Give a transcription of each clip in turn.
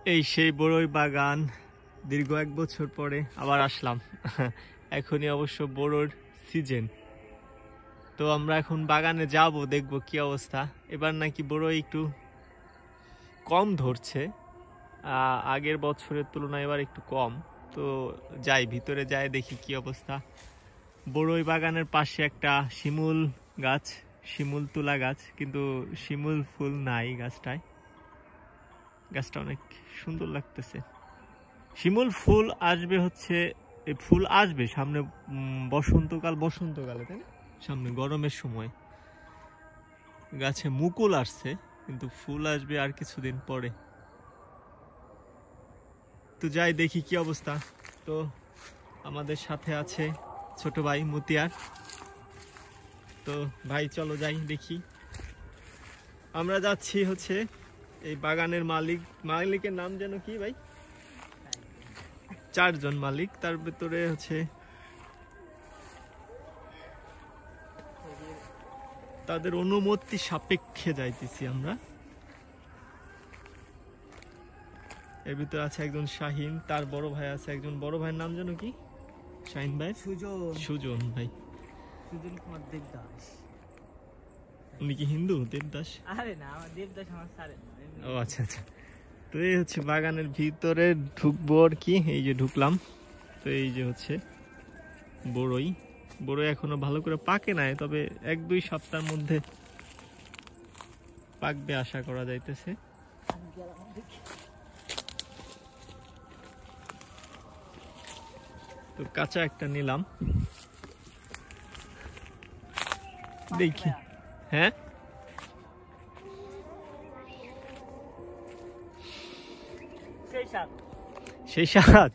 এই সেই বড়ই বাগান, দীর্ঘ 1 বছর পরে আবার আসলাম। এখনই অবশ্য বড়র সিজন, তো আমরা এখন বাগানে যাব, দেখব কি অবস্থা। এবার নাকি বড়ই একটু কম ধরছে, আগের বছরের তুলনায় এবার একটু কম। তো যাই, ভিতরে যাই, দেখি কি অবস্থা। বড়ই বাগানের পাশে একটা শিমুল গাছ, শিমুল তুলা গাছ, কিন্তু শিমুল ফুল নাই গাছটায়। গাছটা অনেক সুন্দর লাগতেছে। শিমুল ফুল আসবে হচ্ছে, এই ফুল আসবে সামনে বসন্তকালে, তাই না? সামনে গরমের সময় গাছে মুকুল আসছে, কিন্তু ফুল আসবে আর কিছুদিন পরে। তো যাই, দেখি কি অবস্থা। তো আমাদের সাথে আছে ছোট ভাই মতিয়ার। তো ভাই চলো যাই, দেখি। আমরা যাচ্ছি হচ্ছে এই বাগানের মালিকের নাম যেন কি ভাই? 4 জন মালিক, তার ভিতরে হচ্ছে তাদের অনুমতি সাপেক্ষে যাইতেছি আমরা। এর ভিতরে আছে একজন শাহিন, তার বড় ভাই আছে একজন, বড় ভাইয়ের নাম যেন কি? শাহিন ভাই? সুজন ভাই। সুজন কুমার দেবদাস। উনি কি হিন্দু? দেবদাস? আরে না, আমার দেবদাস আমার স্যার। ও আচ্ছা আচ্ছা। তো এই হচ্ছে বাগানের ভিতরে ঢুকবো আর কি। এই যে ঢুকলাম। তো এই যে হচ্ছে বড়ই এখনো ভালো করে পাকে নাই, তবে 1-2 সপ্তাহের মধ্যে পাকবে আশা করা যাইতেছে। তো কাঁচা একটা নিলাম, দেখি। হ্যাঁ, সেই সাত।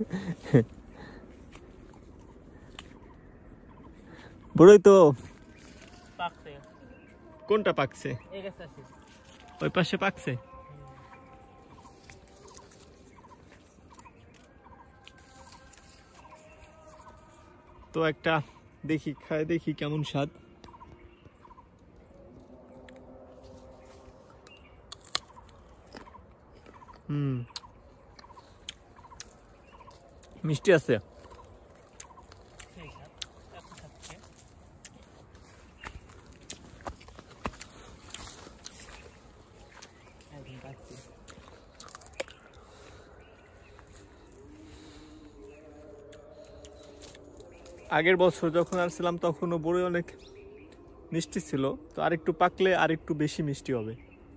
বড়ই তো পাকছে। কোনটা পাকছে? ওই পাশে পাকছে। তো একটা দেখি, খায় দেখি কেমন স্বাদ। মিষ্টি আছে। আগের বছর যখন আসছিলাম তখনও বড়ই অনেক মিষ্টি ছিল, তো আরেকটু পাকলে আরেকটু বেশি মিষ্টি হবে।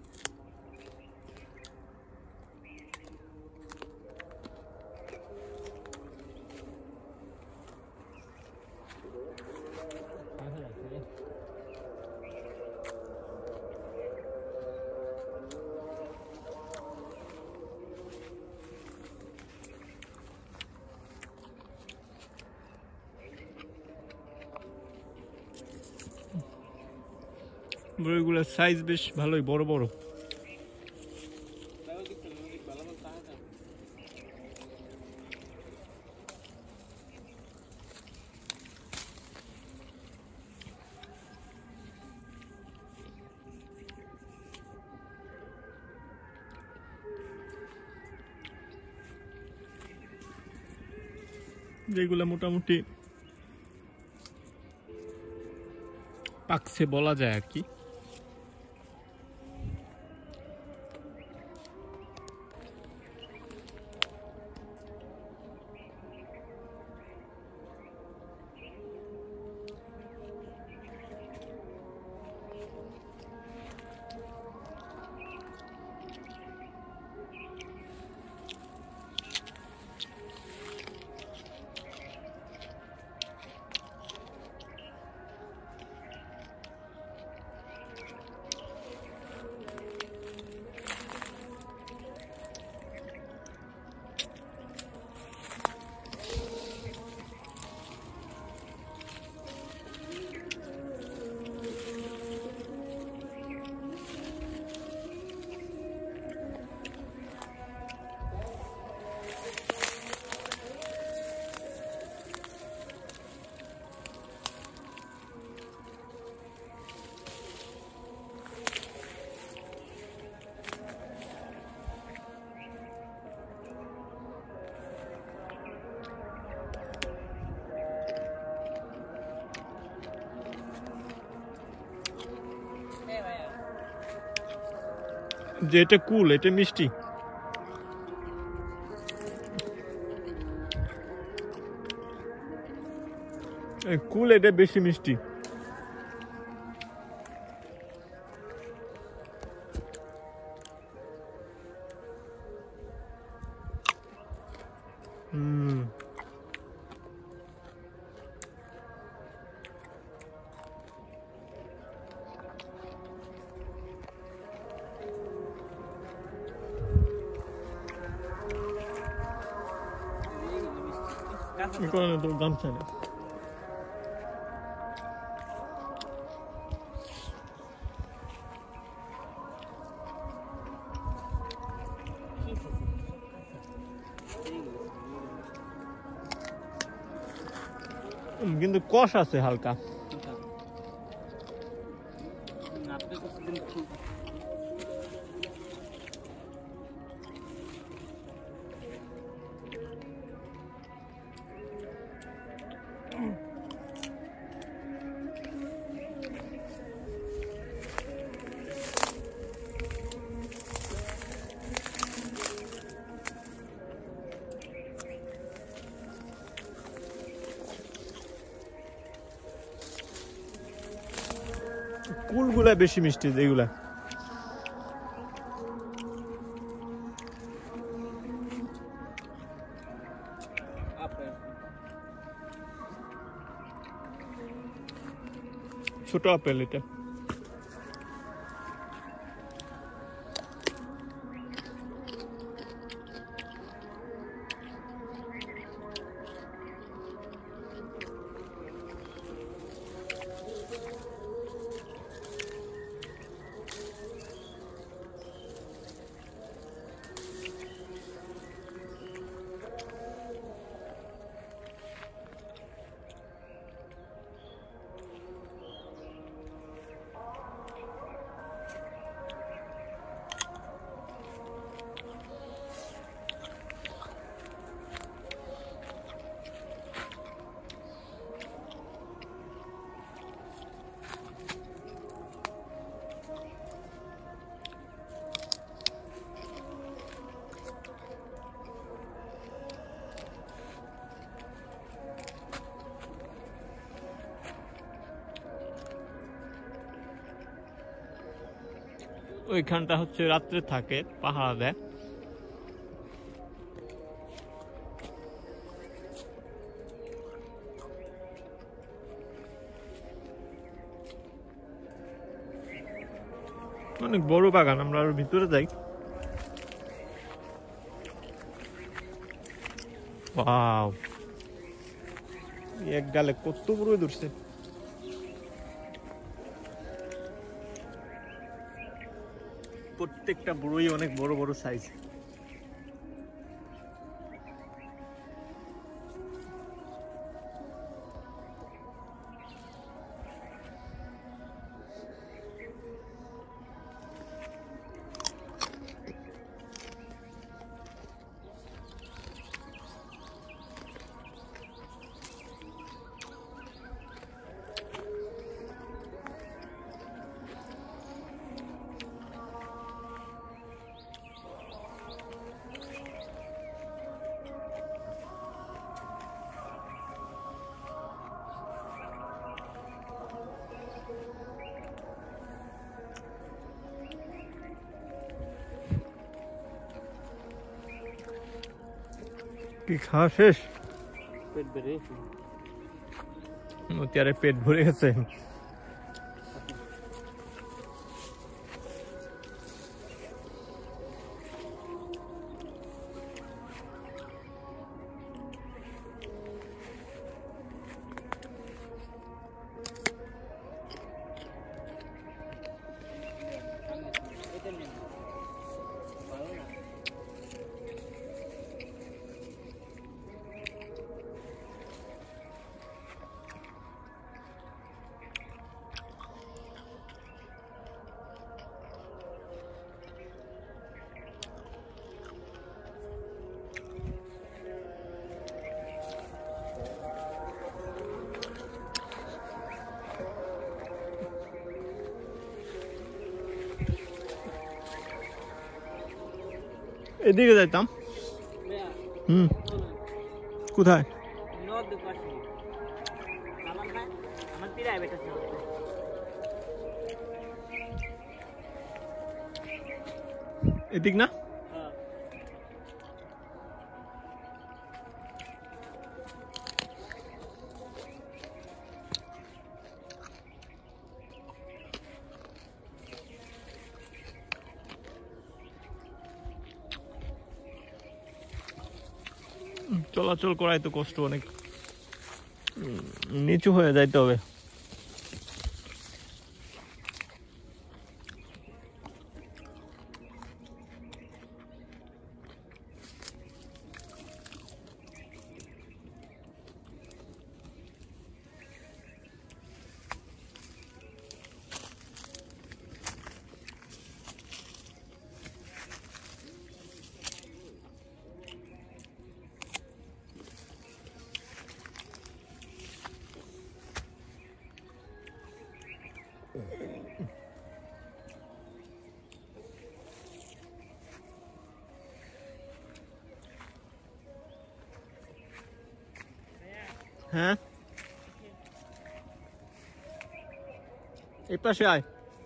বড়ইগুলোর সাইজ বেশ ভালোই, বড় বড়। যেগুলো মোটামুটি পাকছে বলা যায় আর কি। যে এটা কুল, এটা মিষ্টি। কুল এটা বেশি মিষ্টি। গামছা নেই। কিন্তু কষ আছে হালকা। কুলগুলা বেশি মিষ্টি যেগুলা। ছোট আপেল এটা। ওইখানটা হচ্ছে রাত্রে থাকে, পাহারা দেয়। অনেক বড় বাগান, আমরা আরো ভিতরে যাই। ওয়াও, এক ডালে কত বড় ধরছে। প্রত্যেকটা বড়ই অনেক বড় বড় সাইজ। কি খাওয়া শেষ? পেট ভরে মতিয়ারে পেট ভরে গেছে। এদিকে যাইতাম। কোথায়? এদিক না? চলাচল করাই তো কষ্ট, অনেক নিচু হয়ে যাইতে হবে। হ্যাঁ, এই পাশে আয়।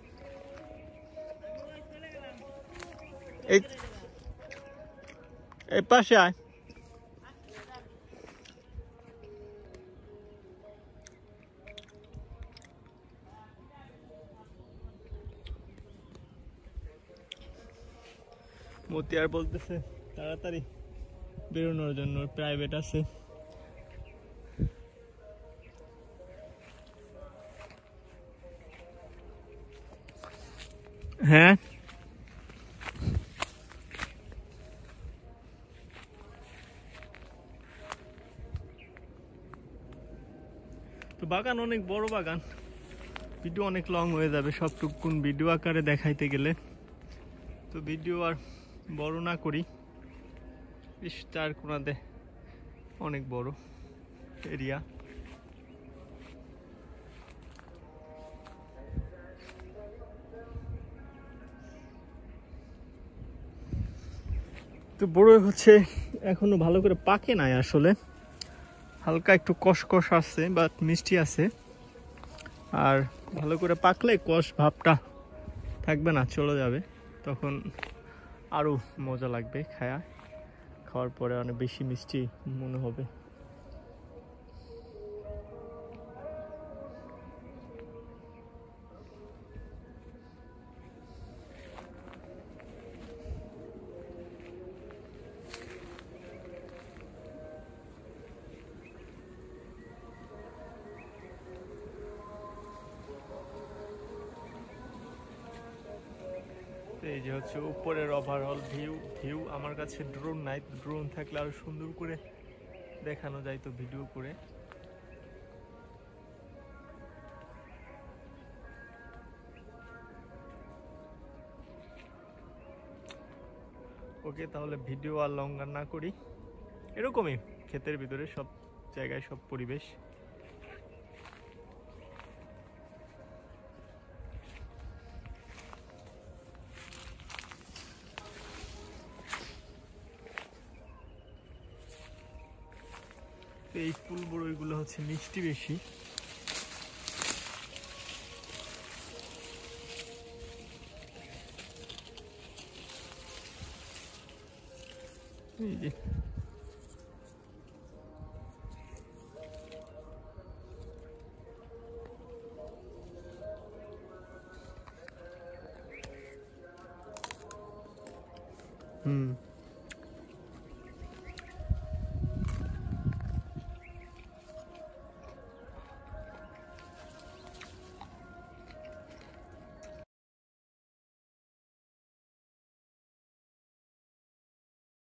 এই পাশে আয়। মতিয়ার বলতেছে তাড়াতাড়ি বেরোনোর জন্য, প্রাইভেট আছে। হ্যাঁ, তো বাগান অনেক বড় বাগান, ভিডিও অনেক লং হয়ে যাবে সবটুকুন ভিডিও আকারে দেখাইতে গেলে। তো ভিডিও আর বড় না করি। চার কোণাতে অনেক বড় এরিয়া। তো বড় হচ্ছে, এখনো ভালো করে পাকে নাই আসলে, হালকা একটু কষকষ আছে বাট মিষ্টি আছে। আর ভালো করে পাকলে কষ ভাবটা থাকবে না, চলে যাবে, তখন আরো মজা লাগবে খাওয়ার পরে অনেক বেশি মিষ্টি মনে হবে। এই যে হচ্ছে উপরের ওভারঅল ভিউ। আমার কাছে ড্রোন নাই, ড্রোন থাকলে আরো সুন্দর করে দেখানো যায় তো ভিডিও করে। ওকে, তাহলে ভিডিও আর লঙ্গার না করি, এরকমই ক্ষেতের ভিতরে সব জায়গায় সব পরিবেশ। এই ফুল বড়ইগুলো হচ্ছে মিষ্টি বেশি। এই যে